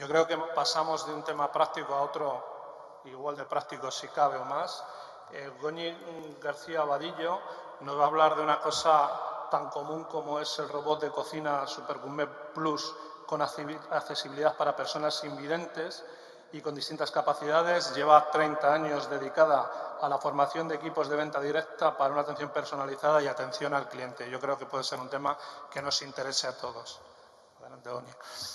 Yo creo que pasamos de un tema práctico a otro igual de práctico, si cabe o más. Goñi García Vadillo nos va a hablar de una cosa tan común como es el robot de cocina Super Gourmet Plus con accesibilidad para personas invidentes y con distintas capacidades. Lleva 30 años dedicada a la formación de equipos de venta directa para una atención personalizada y atención al cliente. Yo creo que puede ser un tema que nos interese a todos. Adelante, Goñi.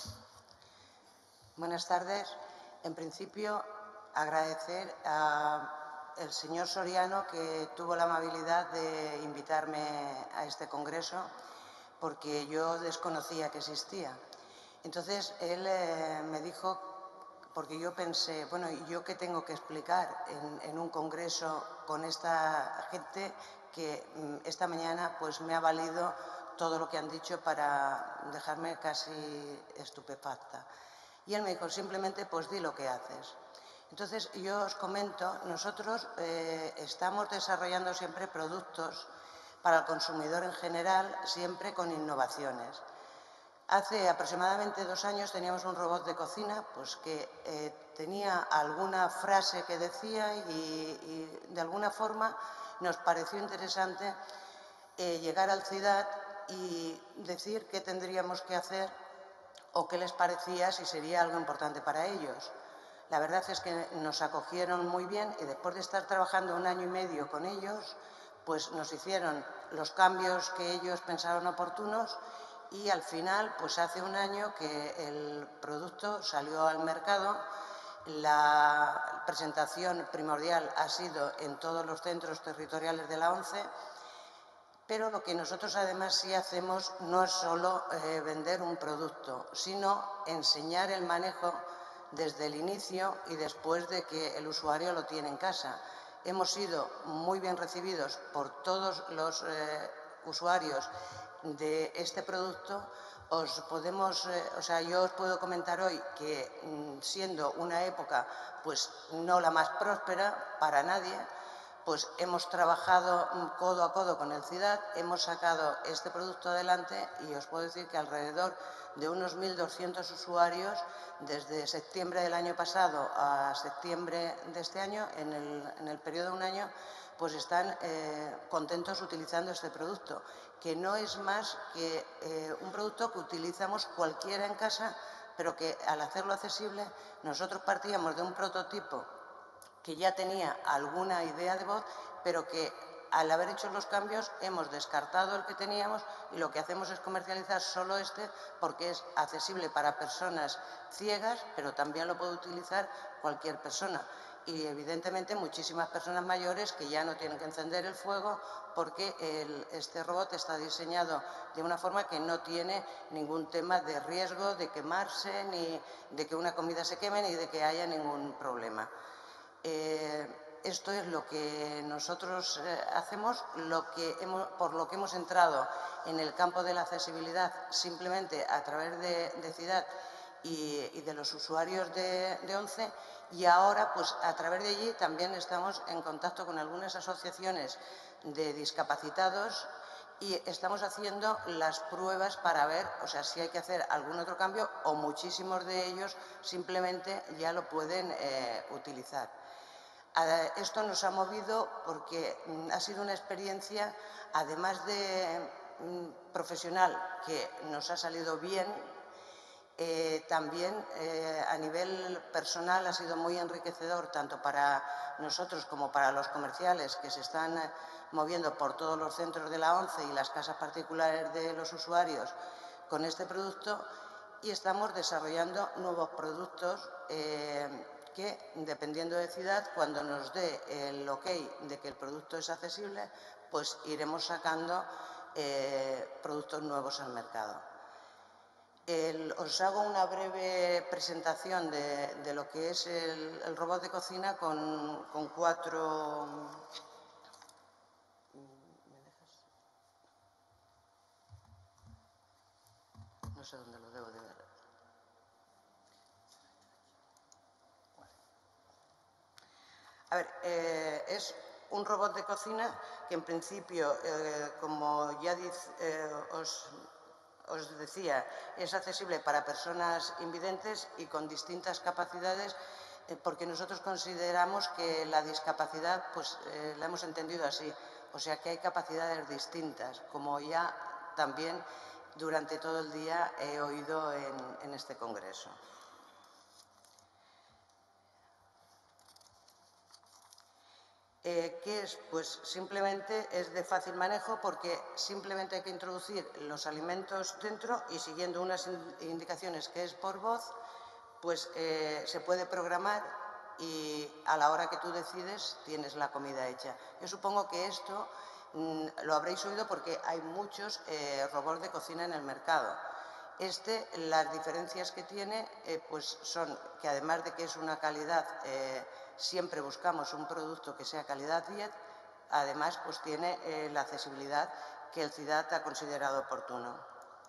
Buenas tardes. En principio, agradecer al señor Soriano que tuvo la amabilidad de invitarme a este congreso porque yo desconocía que existía. Entonces, él me dijo, porque yo pensé, bueno, ¿yo qué tengo que explicar en un congreso con esta gente que esta mañana pues me ha valido todo lo que han dicho para dejarme casi estupefacta? Y él me dijo, simplemente pues di lo que haces. Entonces yo os comento, nosotros estamos desarrollando siempre productos para el consumidor en general, siempre con innovaciones. Hace aproximadamente 2 años teníamos un robot de cocina pues que tenía alguna frase que decía y de alguna forma nos pareció interesante llegar al CIDAD y decir qué tendríamos que hacer o qué les parecía, si sería algo importante para ellos. La verdad es que nos acogieron muy bien y después de estar trabajando 1 año y medio con ellos, pues nos hicieron los cambios que ellos pensaron oportunos y al final, pues hace 1 año que el producto salió al mercado. La presentación primordial ha sido en todos los centros territoriales de la ONCE. Pero lo que nosotros además sí hacemos no es solo vender un producto, sino enseñar el manejo desde el inicio y después de que el usuario lo tiene en casa. Hemos sido muy bien recibidos por todos los usuarios de este producto. Yo os puedo comentar hoy que siendo una época pues no la más próspera para nadie, pues hemos trabajado codo a codo con el CIDAD, hemos sacado este producto adelante y os puedo decir que alrededor de unos 1.200 usuarios desde septiembre del año pasado a septiembre de este año, en el periodo de 1 año, pues están contentos utilizando este producto, que no es más que un producto que utilizamos cualquiera en casa, pero que al hacerlo accesible nosotros partíamos de un prototipo que ya tenía alguna idea de voz, pero que al haber hecho los cambios hemos descartado el que teníamos y lo que hacemos es comercializar solo este porque es accesible para personas ciegas, pero también lo puede utilizar cualquier persona. Y evidentemente muchísimas personas mayores que ya no tienen que encender el fuego porque este robot está diseñado de una forma que no tiene ningún tema de riesgo de quemarse, ni de que una comida se queme, ni de que haya ningún problema. Esto es lo que nosotros hacemos, por lo que hemos entrado en el campo de la accesibilidad simplemente a través de CIDAD y de los usuarios de ONCE, y ahora pues a través de allí también estamos en contacto con algunas asociaciones de discapacitados y estamos haciendo las pruebas para ver, si hay que hacer algún otro cambio o muchísimos de ellos simplemente ya lo pueden utilizar. Esto nos ha movido porque ha sido una experiencia, además de profesional, que nos ha salido bien, también a nivel personal ha sido muy enriquecedor, tanto para nosotros como para los comerciales que se están moviendo por todos los centros de la ONCE y las casas particulares de los usuarios con este producto, y estamos desarrollando nuevos productos que, dependiendo de CIDAD, cuando nos dé el ok de que el producto es accesible, pues iremos sacando productos nuevos al mercado. Os hago una breve presentación de lo que es el robot de cocina con 4... No sé dónde lo debo de ver. A ver, es un robot de cocina que en principio, como ya os decía, es accesible para personas invidentes y con distintas capacidades, porque nosotros consideramos que la discapacidad pues, la hemos entendido así, o sea que hay capacidades distintas, como ya también durante todo el día he oído en este congreso. ¿Qué es? Pues simplemente es de fácil manejo porque simplemente hay que introducir los alimentos dentro y siguiendo unas indicaciones que es por voz, pues se puede programar y a la hora que tú decides tienes la comida hecha. Yo supongo que esto lo habréis oído porque hay muchos robots de cocina en el mercado. Las diferencias que tiene pues son que además de que es una calidad, siempre buscamos un producto que sea calidad 10, además pues tiene la accesibilidad que el CIDAD ha considerado oportuno.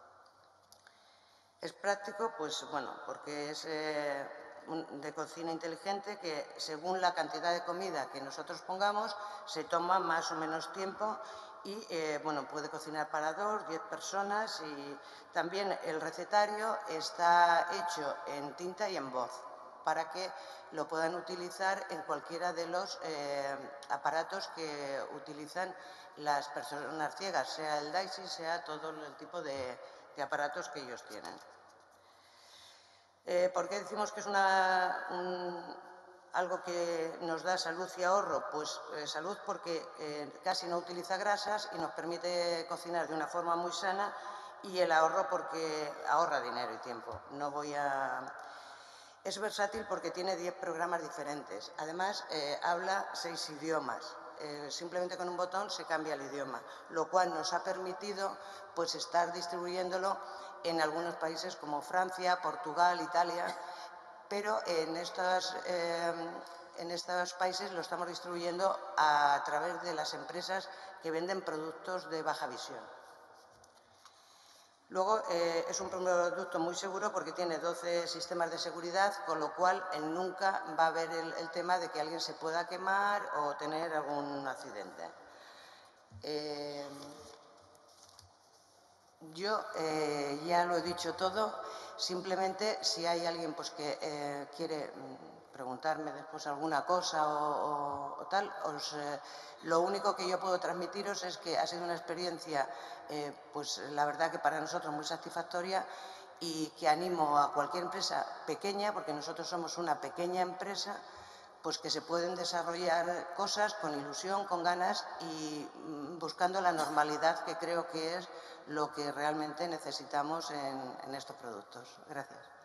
Es práctico, pues bueno, porque es de cocina inteligente que según la cantidad de comida que nosotros pongamos se toma más o menos tiempo y bueno, puede cocinar para 2, 10 personas y también el recetario está hecho en tinta y en voz para que lo puedan utilizar en cualquiera de los aparatos que utilizan las personas ciegas, sea el Daisy, sea todo el tipo de aparatos que ellos tienen. ¿Por qué decimos que es algo que nos da salud y ahorro? Pues salud porque casi no utiliza grasas y nos permite cocinar de una forma muy sana, y el ahorro porque ahorra dinero y tiempo. Es versátil porque tiene 10 programas diferentes. Además, habla 6 idiomas. Simplemente con un botón se cambia el idioma, lo cual nos ha permitido pues, estar distribuyéndolo en algunos países como Francia, Portugal, Italia, pero en estos países lo estamos distribuyendo a través de las empresas que venden productos de baja visión. Luego, es un producto muy seguro porque tiene 12 sistemas de seguridad, con lo cual nunca va a haber el tema de que alguien se pueda quemar o tener algún accidente. Yo ya lo he dicho todo, simplemente si hay alguien pues, que quiere preguntarme después alguna cosa o tal, lo único que yo puedo transmitiros es que ha sido una experiencia, pues la verdad que para nosotros muy satisfactoria, y que animo a cualquier empresa pequeña, porque nosotros somos una pequeña empresa, pues que se pueden desarrollar cosas con ilusión, con ganas y buscando la normalidad, que creo que es lo que realmente necesitamos en estos productos. Gracias.